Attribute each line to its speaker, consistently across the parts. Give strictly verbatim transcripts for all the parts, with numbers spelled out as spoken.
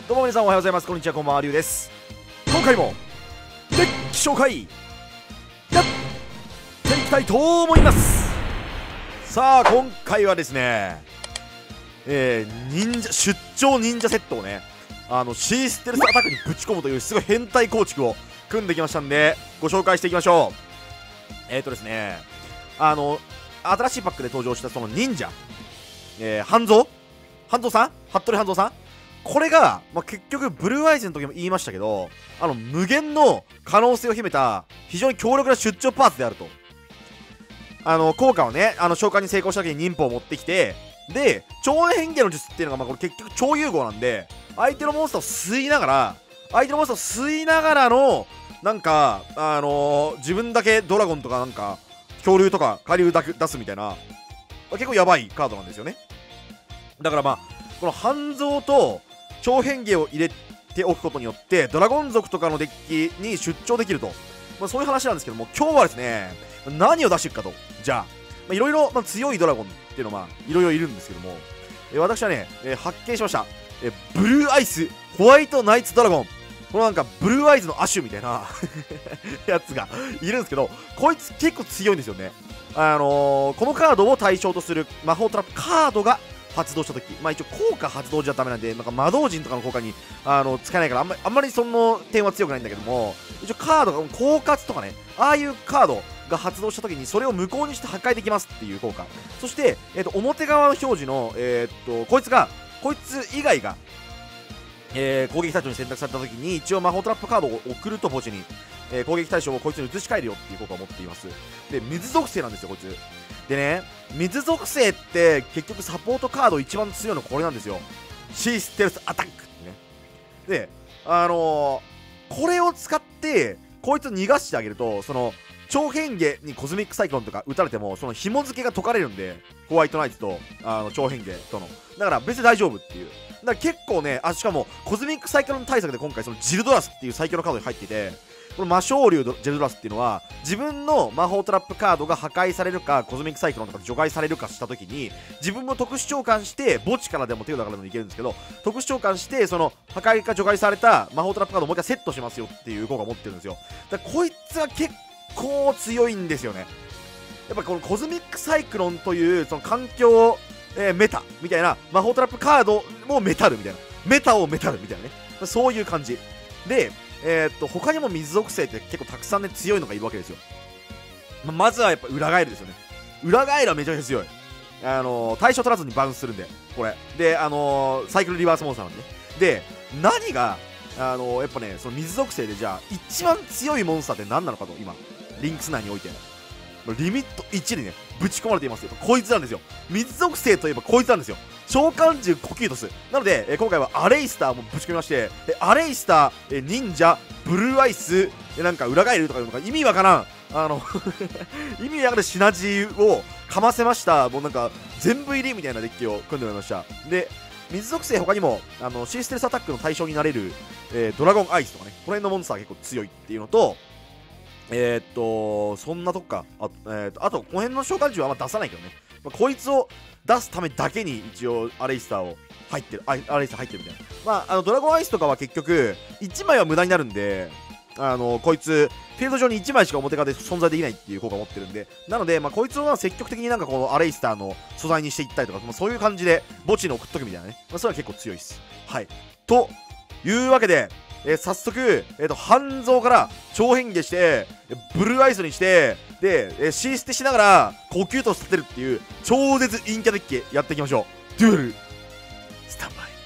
Speaker 1: どうも皆さんおはようございます。こんにちは、こんばんは、りゅうです。今回もデッキ紹介やっていきたいと思います。さあ今回はですね、えー、忍者出張忍者セットをね、あの C ステルスアタックにぶち込むというすごい変態構築を組んできましたんで、ご紹介していきましょう。えーとですねあの新しいパックで登場したその忍者、えー、半蔵半蔵さん服部半蔵さん、これが、まあ、結局ブルーアイズの時も言いましたけど、あの無限の可能性を秘めた非常に強力な出張パーツであると。あの効果をね、あの召喚に成功した時に忍法を持ってきて、で超変化の術っていうのが、まあ、これ結局超融合なんで、相手のモンスターを吸いながら相手のモンスターを吸いながらのなんかあのー、自分だけドラゴンとかなんか恐竜とか下流出すみたいな、まあ、結構やばいカードなんですよね。だからまあこの半蔵と超変化を入れておくことによってドラゴン族とかのデッキに出張できると、まあ、そういう話なんですけども、今日はですね何を出していくかと。じゃあいろいろ強いドラゴンっていうのはいろいろいるんですけども、えー、私はね、えー、発見しました、えー、ブルーアイスホワイトナイツドラゴン。このなんかブルーアイズの亜種みたいなやつがいるんですけど、こいつ結構強いんですよね。あのー、このカードを対象とする魔法トラップカードが発動したとき、まあ一応効果発動じゃダメなんで、なんか魔導陣とかの効果にあの使えないから、あんまりあんまりその点は強くないんだけども、一応カードが狡猾とかね、ああいうカードが発動したときにそれを無効にして破壊できますっていう効果。そして、えー、と表側の表示の、えー、っとこいつがこいつ以外が、えー、攻撃対象に選択されたときに一応魔法トラップカードを送ると墓地に、えー、攻撃対象をこいつに移し替えるよっていう効果を持っています。で水属性なんですよこいつでね。水属性って結局サポートカード一番強いのこれなんですよ。 C ステルスアタックってね。であのー、これを使ってこいつを逃がしてあげると、その超変化にコズミックサイクロンとか打たれてもその紐付けが解かれるんで、ホワイトナイツとあの超変化との、だから別に大丈夫っていう。だから結構ね、あしかもコズミックサイクロン対策で今回そのジルドラスっていう最強のカードに入っていて、この魔性竜ジェルドラスっていうのは自分の魔法トラップカードが破壊されるかコズミックサイクロンとかで除外されるかした時に、自分も特殊召喚して墓地からでも手札からでもいけるんですけど、特殊召喚してその破壊か除外された魔法トラップカードをもう一回セットしますよっていう効果を持ってるんですよ。だからこいつは結構強いんですよね。やっぱこのコズミックサイクロンというその環境、えー、メタみたいな魔法トラップカードもメタルみたいな、メタをメタルみたいなね、そういう感じで、えー、っと他にも水属性って結構たくさんね強いのがいるわけですよ。ま, まずはやっぱ裏ガエルですよね。裏ガエルはめちゃめちゃ強い。あのー、対象取らずにバウンスするんで、これであのー、サイクルリバースモンスターなんで、ね、で何があのー、やっぱねその水属性でじゃあ一番強いモンスターって何なのかと、今リンクス内においてリミットいちにねぶち込まれていますよ。こいつなんですよ。水属性といえばこいつなんですよ。召喚獣コキュートスなので、えー、今回はアレイスターもぶち込みまして、えアレイスター、え忍者ブルーアイス、えなんか裏返るとかいうのが意味わからん、あの意味わからんシナジーをかませました。もうなんか全部入りみたいなデッキを組んでもらいました。で水属性他にもあの C ステルスアタックの対象になれる、えー、ドラゴンアイスとかね、この辺のモンスターが結構強いっていうのと、えー、っとそんなとこか。あ、えー、っとあとこの辺の召喚獣はあんま出さないけどね、まあ、こいつを出すためだけに一応アレイスターを入ってる、アレイスター入ってるみたいな。まああのドラゴンアイスとかは結局いちまいは無駄になるんで、あのこいつフィールド上にいちまいしか表側で存在できないっていう効果を持ってるんで、なのでまあこいつを積極的になんかこのアレイスターの素材にしていったりとか、まあ、そういう感じで墓地に送っとくみたいなね、まあ、それは結構強いです。はいというわけで、えー、早速、えー、と半蔵から超変化してブルーアイスにしてで、えー、C ステしながら呼吸と立てるっていう超絶陰キャデッキやっていきましょう。デュエルスタンバイ。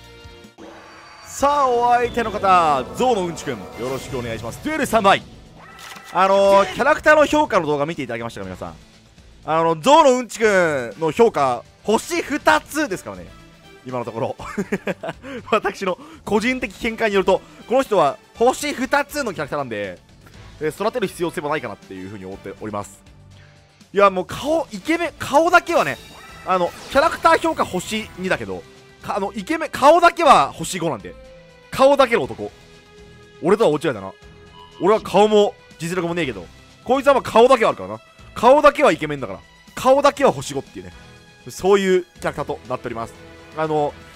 Speaker 1: さあお相手の方ゾウのうんちくんよろしくお願いします。デュエルスタンバイ。あのー、キャラクターの評価の動画見ていただきましたか皆さん。あのゾウのうんちくんの評価星ふたつですからね今のところ私の個人的見解によるとこの人は星ふたつのキャラクターなんで、えー、育てる必要性もないかなっていう風に思っております。いやもう顔イケメン、顔だけはねあのキャラクター評価星にだけど、あのイケメン顔だけは星ごなんで、顔だけの男。俺とは大違いだな。俺は顔も実力もねえけど、こいつはまあ顔だけはあるからな。顔だけはイケメンだから顔だけは星ごっていうね、そういうキャラクターとなっております。あの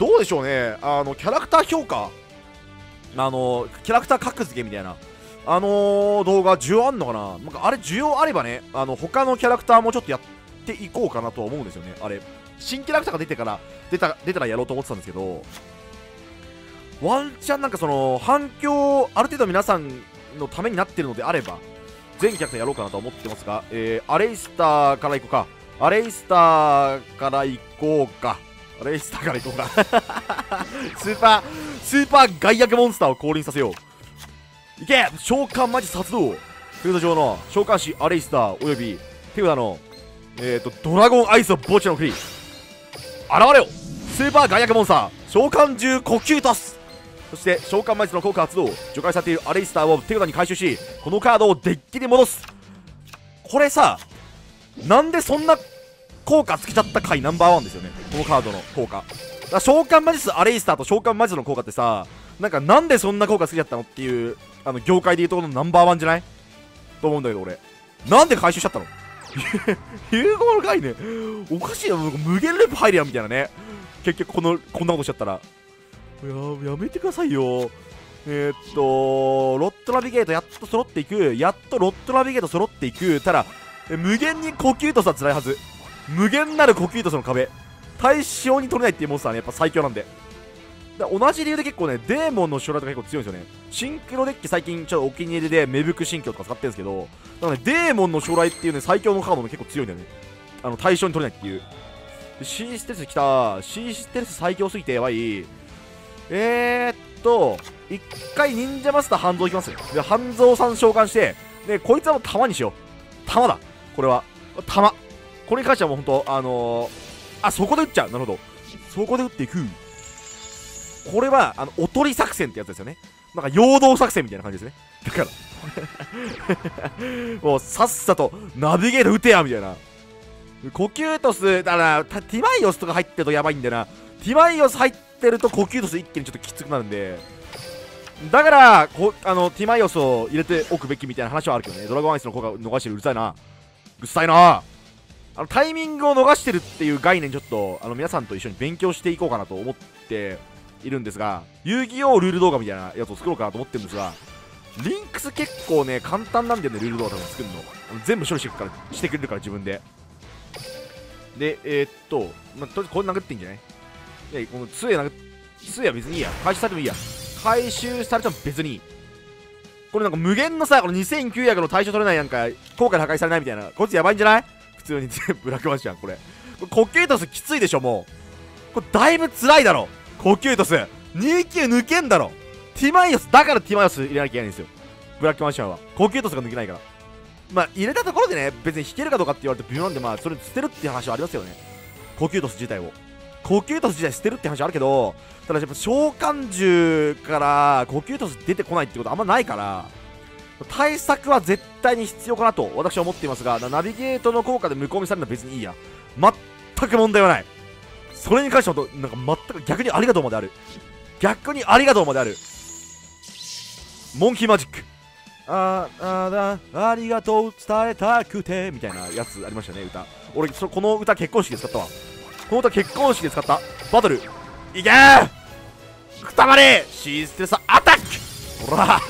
Speaker 1: どうでしょうね、あのキャラクター評価、あのキャラクター格付けみたいな、あのー、動画需要あんのかな。なんかあれ需要あればね、あの他のキャラクターもちょっとやっていこうかなとは思うんですよね。あれ新キャラクターが出てから出た出たらやろうと思ってたんですけど、ワンチャンなんかその反響ある程度皆さんのためになってるのであれば全キャラクターやろうかなと思ってますが、えー、アレイスターからいこうかアレイスターからいこうかアレイスターからいこうかスーパースーパー外役モンスターを降臨させよう。いけ召喚マジ発動。手札上の召喚士アレイスターおよび手札のえーとドラゴンアイスを墓地のクリ現れよスーパー外役モンスター召喚獣呼吸トス。そして召喚魔術の効果発動。除外されているアレイスターを手札に回収しこのカードをデッキに戻す。これさなんでそんな効果つけちゃった回ナンバーワンですよね、このカードの効果。だから召喚魔術アレイスターと召喚魔術の効果ってさ、なんかなんでそんな効果つけちゃったのっていうあの業界でいうところのナンバーワンじゃないと思うんだけど、俺なんで回収しちゃったの融合の概念おかしいよ、無限ループ入るやんみたいなね。結局このこんなことしちゃったらややめてくださいよ。えー、っとロットナビゲートやっと揃っていくやっとロットナビゲート揃っていく。ただ無限に呼吸トスは辛いはず。無限なる呼吸トスの壁対象に取れないっていうモンスターはねやっぱ最強なんで。だ同じ理由で結構ねデーモンの将来とか結構強いんですよね。シンクロデッキ最近ちょっとお気に入りで芽吹く心境とか使ってるんですけど、だからねデーモンの将来っていうね最強のカードも結構強いんだよね。あの対象に取れないっていう。シーステルス来た。シーステルス最強すぎてやばい。えーっと一回忍者マスター半蔵いきますよ。で半蔵さん召喚してでこいつはもう弾にしよう。弾だこれは弾。これに関してはもうほんとあのー、あそこで撃っちゃう。なるほどそこで撃っていく。これはあのおとり作戦ってやつですよね。なんか陽動作戦みたいな感じですね。だからもうさっさとナビゲート撃てやみたいな。呼吸トスだからティマイオスとか入ってるとやばいんだよな。ティマイオス入ってると呼吸トス一気にちょっときつくなるんで、だからこあのティマイオスを入れておくべきみたいな話はあるけどね。ドラゴンアイスの効果を逃してる。うるさいなうるさいな。あのタイミングを逃してるっていう概念ちょっとあの皆さんと一緒に勉強していこうかなと思っているんですが、遊戯王ルール動画みたいなやつを作ろうかなと思ってるんですが、リンクス結構ね簡単なんだよね。ルール動画多分作るのあの全部処理してくからしてくれるから自分で。でえー、っと、まあ、とりあえずこれ殴っていいんじゃない。いやこの杖殴っ杖は別にいいや。回収されてもいいや。回収されても別にいい。これなんか無限のさこのにせんきゅうひゃくの対象取れないなんか効果で破壊されないみたいな、こいつやばいんじゃない。普通に全部楽マジじゃんこれ。これ呼吸トスきついでしょ。もうこれだいぶ辛いだろ呼吸トス。にきゅう抜けんだろ。ティマイオスだからティマイオス入れなきゃいけないんですよブラックマジシャンは。呼吸トスが抜けないから。まあ入れたところでね別に引けるかどうかって言われて微妙なんで、まあそれ捨てるっていう話はありますよね。呼吸トス自体を呼吸トス自体捨てるって話あるけど、ただやっぱ召喚獣から呼吸トス出てこないってことあんまないから対策は絶対に必要かなと私は思っていますが、ナビゲートの効果で無効にされるのは別にいいや。全く問題はない。それに関してはなんか全く逆にありがとうまである。逆にありがとうまである。モンキーマジックあーあだありがとう伝えたくてみたいなやつありましたね。歌俺そこの歌結婚式で使ったわ。この歌結婚式で使ったバトルいけーくたばれシーステルスアタックほら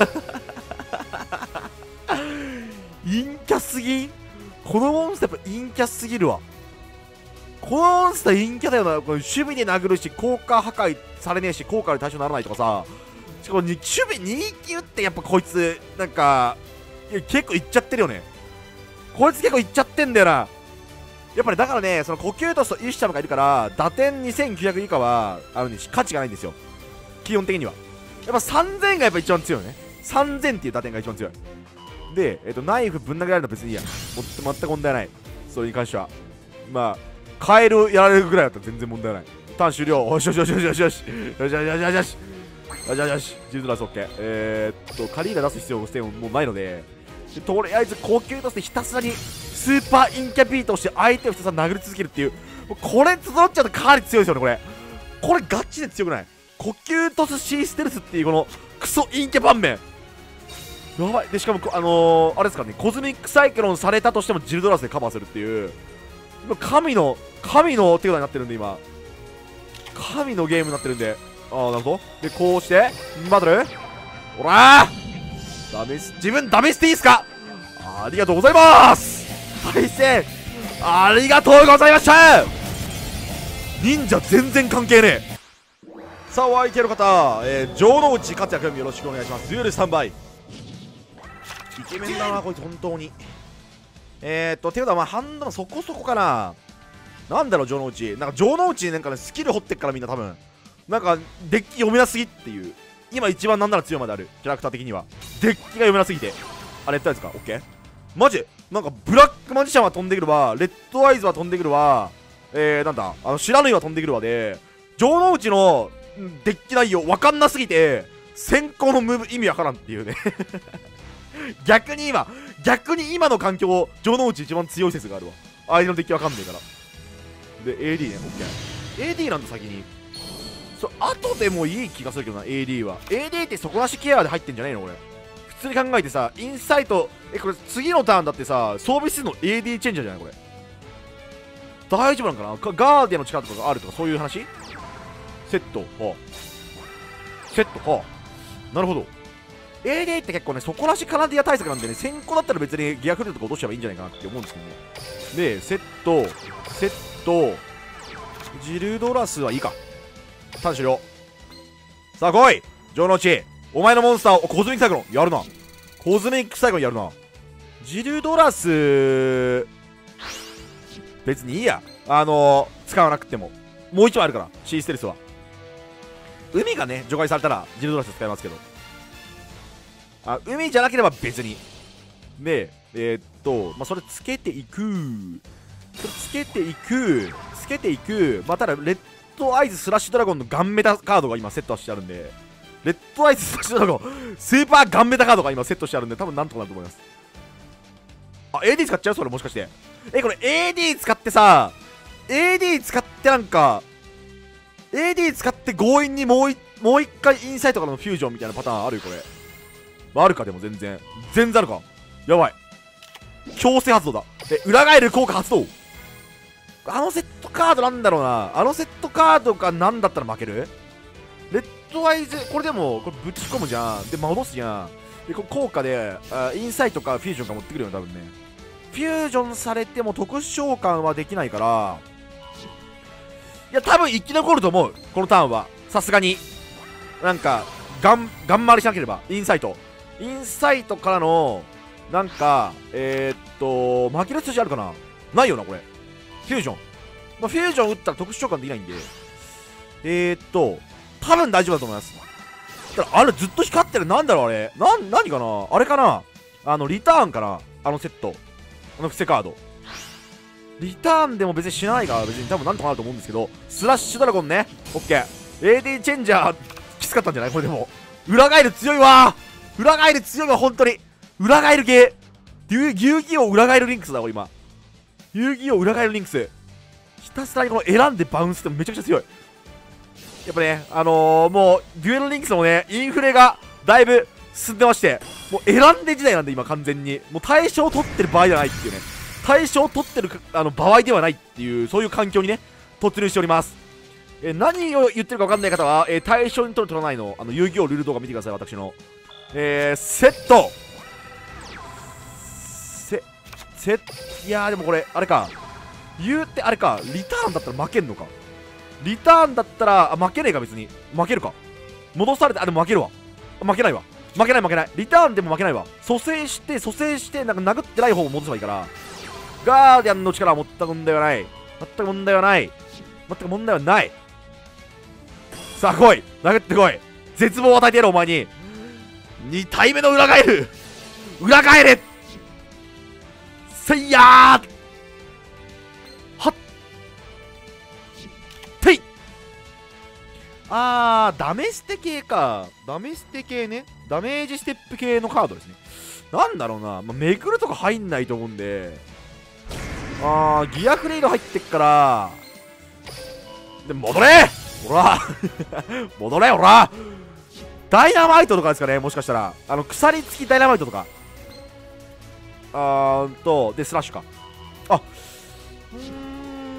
Speaker 1: 陰キャすぎん。このモンスターやっぱ陰キャすぎるわ。このモンスター陰キャだよな。これ守備で殴るし効果破壊されねえし効果で対象にならないとかさ。しかも守備に級ってやっぱこいつなんかいや結構いっちゃってるよね。こいつ結構いっちゃってんだよな。やっぱりだからねその呼吸トスとイシチャムがいるから打点にせんきゅうひゃく以下はあの、ね、価値がないんですよ基本的には。やっぱさんぜんがやっぱ一番強いよね。さんぜんっていう打点が一番強いで、えー、とナイフぶん投げられるのは別にいいや。もっと全く問題ない。それに関してはまあカエルやられるぐらいだったら全然問題ない。ターン終了。よしよしよしよしよしよしよしよしよしよしよしよしよしよしジルドラス OK。 えー、っとカリーが出す必要もないので、でとりあえず高級としてひたすらにスーパーインキャビートをして相手をひたすら殴り続けるっていう、これ整っちゃうとかなり強いですよね。これこれガチで強くない？呼吸トスシーステルスっていうこのクソインキャ盤面やばい。でしかもあのー、あれですからね、コズミックサイクロンされたとしてもジルドラスでカバーするっていう神の神の手札になってるんで今神のゲームになってるんで。ああ、なるほど。で、こうして、バトル。ほらーダメス、自分ダメしていいっすか？ありがとうございます。対戦、ありがとうございました。忍者全然関係ねえ。さあ、お相手の方、えー、城之内克也君よろしくお願いします。デュエルスタンバイ。イケメンだな、こいつ、本当に。えーっと、ていうか、まあ、ハンドのそこそこかな。なんだろう、城之内。なんか、城之内なんかね、スキル掘ってっからみんな多分。なんか、デッキ読めなすぎっていう。今一番なんなら強いまである。キャラクター的には。デッキが読めなすぎて。あれ、やったやつか、オッケー。マジなんか、ブラックマジシャンは飛んでくるわ。レッドアイズは飛んでくるわ。えー、なんだ、あの、知らぬいは飛んでくるわで、城之内のデッキ内容わかんなすぎて、先行のムーブ意味わからんっていうね。逆に今、逆に今の環境、城之内一番強い説があるわ。相手のデッキわかんねえから。で、エーディー ね、オッケー。エーディー なんだ先に。そう、後でもいい気がするけどな、エーディー は。エーディー って底なしケアで入ってんじゃないのこれ。普通に考えてさ、インサイト、え、これ次のターンだってさ、装備数の エーディー チェンジャーじゃないこれ。大丈夫なんかなかガーディアンの力とかがあるとかそういう話セット。はあ、セット。はあ、なるほど。エーディー って結構ね、底なしカナディア対策なんでね、先行だったら別にギアフルとか落としちゃえばいいんじゃないかなって思うんですけどね。で、セット、セット、ジルドラスはいいか。ターン終了。さあ来い城之内、お前のモンスターをコズミックサイクロンやるな。コズミックサイクロンやるな。ジルドラス別にいいや。あのー、使わなくてももう一枚あるから、シーステルスは。海がね除外されたらジルドラス使いますけど、あ、海じゃなければ別に。で、えー、っとまあそれつけていく、それつけていくつけていく。まあただレッドアイズスラッシュドラゴンのガンメタカードが今セットしてあるんで、レッドアイズスラッシュドラゴンスーパーガンメタカードが今セットしてあるんで、多分なんとかなると思います。あ、エーディー 使っちゃうそれもしかして。え、これ エーディー 使ってさ、エーディー 使ってなんか エーディー 使って強引にもういもう一回インサイトからのフュージョンみたいなパターンあるよこれ。まあ、あるか。でも全然全然あるか。やばい、強制発動だ。で、裏返る効果発動。あのセットカードなんだろうな。あのセットカードが何だったら負ける。レッドアイズ、これでもこれぶち込むじゃん。で戻すじゃん。でこ効果であインサイトかフュージョンか持ってくるよ多分ね。フュージョンされても特殊召喚はできないから、いや多分生き残ると思うこのターンは。さすがになんかガンガン回りしなければ。インサイトインサイトからのなんかえー、っと負ける筋あるかな。ないよなこれ。フュージョン、まあ、フュージョン打ったら特殊召喚できないんで、えー、っと多分大丈夫だと思います。だからあれずっと光ってる。なんだろうあれ。な何かなあれかな。あのリターンかな、あのセット、あの伏せカード。リターンでも別にしないから別に多分なんとかなると思うんですけど、スラッシュドラゴンね、オッケー。 エーディー チェンジャーきつかったんじゃないこれ。でも裏返る強いわ。裏返る強いわ本当に。裏返る系遊戯王裏返るリンクスだこれ今。遊戯王裏返るリンクスひたすらにこの選んでバウンスってめちゃくちゃ強い。やっぱね、あのー、もうデュエルリンクスもねインフレがだいぶ進んでまして、もう選んで時代なんで今完全に。もう対象を取ってる場合じゃないっていうね、対象を取ってるあの場合ではないっていう、そういう環境にね突入しております。えー、何を言ってるか分かんない方は、えー、対象に取る取らないのあの遊戯王ルール動画見てください。私のえー、セットセセいやーでもこれあれか、言うてあれか、リターンだったら負けんのか。リターンだったらあ負けねえか。別に負けるか。戻されて、あでも負けるわ。負けないわ。負けない負けない。リターンでも負けないわ。蘇生して蘇生してなんか殴ってない方を戻せばいいから、ガーディアンの力は全く問題はない。全く問題はない。全く問題はない。さあ来い、殴ってこい。絶望を与えてやるお前に。に体目の裏返る裏返れせいやーはってい。あーダメステ系か。ダメステ系ね。ダメージステップ系のカードですね。なんだろうな、まあ、めくるとか入んないと思うんで、あーギアフレイド入ってっからで戻れほら戻れほら。ダイナマイトとかですかね、もしかしたら。あの鎖付きダイナマイトとか。あーんとでスラッシュか。あうーん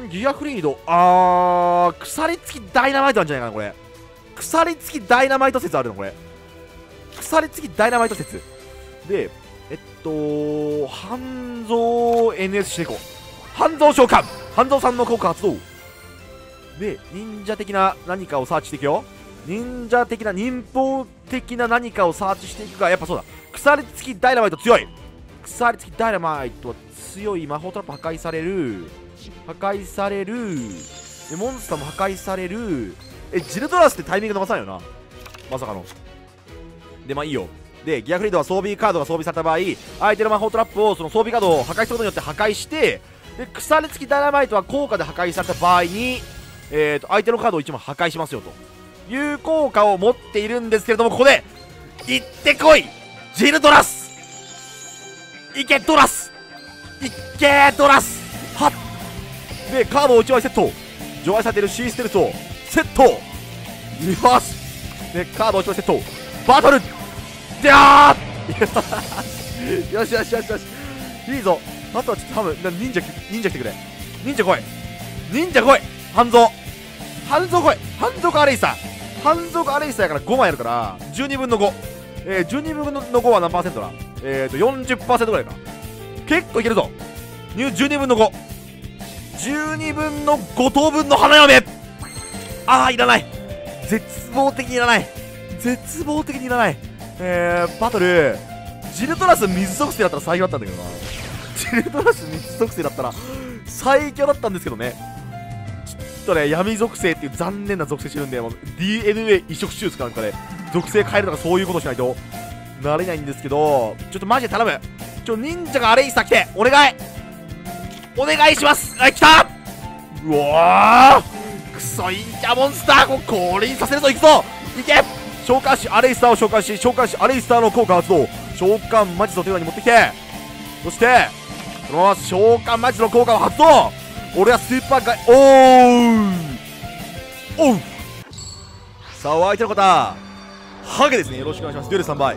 Speaker 1: ギガフリード、あー、鎖付きダイナマイトなんじゃないかな、これ。鎖付きダイナマイト説あるの、これ。鎖付きダイナマイト説。で、えっと、半蔵 エヌエス していこう。半蔵召喚、半蔵さんの効果発動。で、忍者的な何かをサーチしていくよ。忍者的な、忍法的な何かをサーチしていくが、やっぱそうだ。鎖付きダイナマイト強い。鎖付きダイナマイトは強い。魔法トラップ破壊される。破壊される。で、モンスターも破壊される。え、ジルドラスってタイミング逃さないよな。まさかの。で、まあいいよ。で、ギアフリードは装備カードが装備された場合、相手の魔法トラップをその装備カードを破壊することによって破壊して、で、鎖付きダイナマイトは効果で破壊された場合に、えーと、相手のカードをいちまい破壊しますよという効果を持っているんですけれども、ここで、行ってこいジルドラスいけドラスいけドラスはっで、カードをいちまいセット。除外されているシーステルスをセット。よしで、カードをいちまいセット。バトルでゃーよしよしよしよしいいぞ。あとはちょっと多分忍者忍者来てくれ。忍者来い忍者来い半蔵半蔵来い半蔵かアレイサー半蔵かアレイサーやからごまいあるからじゅうにぶんのご、えー、じゅうにぶんのごは何パーセントだ。えーと よんじゅっパーセント ぐらいか。結構いけるぞ。じゅうにぶんのご、じゅうにぶんのご等分の花嫁。あーいらない。絶望的にいらない。絶望的にいらない。えー、バトルジルドラス水属性だったら最強だったんだけどな。ジルドラス水属性だったら最強だったんですけどね。ちょっとね、闇属性っていう残念な属性してるんで、もう ディーエヌエー 移植手術かなんかで属性変えるとかそういうことしないとなれないんですけど、ちょっとマジで頼む。ちょ、忍者がアレイサ来てお願いお願いします。あ、来た。うわークソ忍者モンスター、こう降臨させるぞ。行くぞいけ。召喚師アレイスターを召喚し、召喚師アレイスターの効果発動。召喚魔術を手札に持ってきて、そしてそのまま召喚魔術の効果を発動。俺はスーパーガイ、おーおう。さあ、お相手の方ハゲですね。よろしくお願いします。デュエルさんばい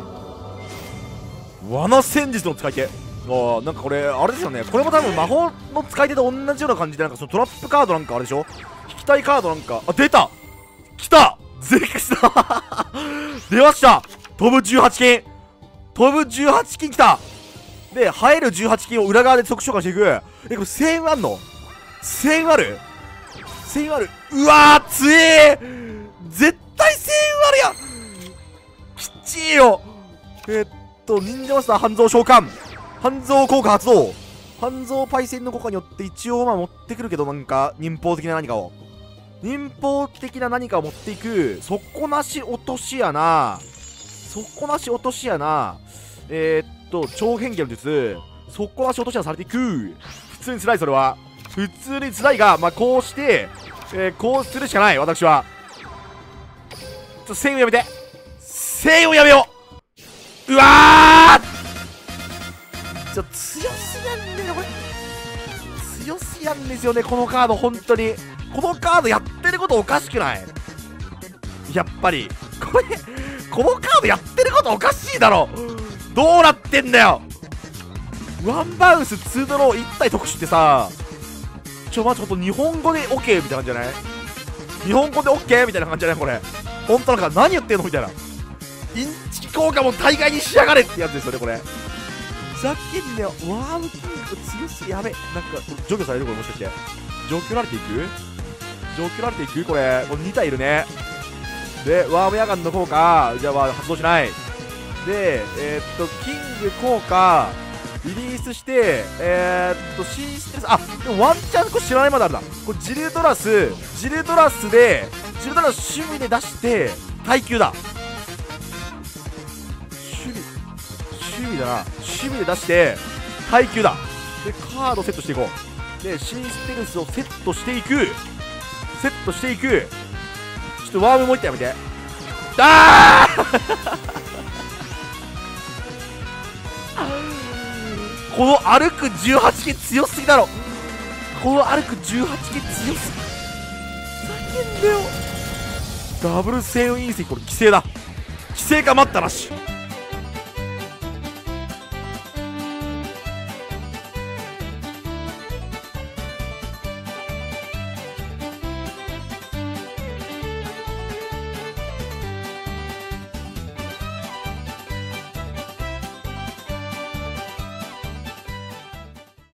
Speaker 1: 罠戦術の使い手。あー、なんかこれあれですよね。これも多分魔法の使い手と同じような感じで、なんかそのトラップカードなんかあれでしょ。引きたいカードなんか、あ、出た来たゼクスだ出ました。飛ぶじゅうはち金飛ぶじゅうはち金来た。で、生えるじゅうはち金を裏側で即召喚していく。え、これせんあんの ?せん ある ?せん ある。うわー強えー、絶対せんあるやん。きっちいよ。えー、っと忍者マスター半蔵召喚、半蔵効果発動。半蔵パイセンの効果によって一応まあ持ってくるけど、なんか忍法的な何かを忍法的な何かを持っていく。底なし落とし穴、底なし落とし穴、えー、っと超変化の術、底なし落とし穴されていく。普通に辛い。それは普通に辛いが、まあこうして、えー、こうするしかない。私はちょっと戦をやめて戦をやめよう。うわーちょっと強すぎなんだよこれ。強すぎなんですよねこのカード。本当にこのカードやってることおかしくない？やっぱりこれこのカードやってることおかしいだろ。どうなってんだよ。ワンバウンスツードローいち体特殊ってさ、ちょ、ま、ちょっと日本語で OK みたいな感じじゃない？日本語で OK みたいな感じじゃないこれ。ほんとなんか何言ってんのみたいな。インチキ効果も大概にしやがれってやつですよねこれ。ふざけんなよ。ワームキング強すぎ。やべ。なんか除去されるこれ。もしかして除去られていく除去られていくこれ。これに体いるね。でワームヤガンの効果じゃあ発動しない。でえー、っとキング効果リリースして、えー、っとシーステルス、あでもワンチャンこれ知らないまであるな。これジルドラスジルドラスでジルドラス守備で出して耐久だ。守備守備だな。守備で出して耐久だ。でカードセットしていこう。でシーステルスをセットしていくセットしていく。ちょっとワームもう一回やめて。あーこの歩くじゅうはち金強すぎだろ。この歩くじゅうはち金強すぎ。ふざけんなよ。ダブルセイン隕石これ規制だ。規制か待ったなし。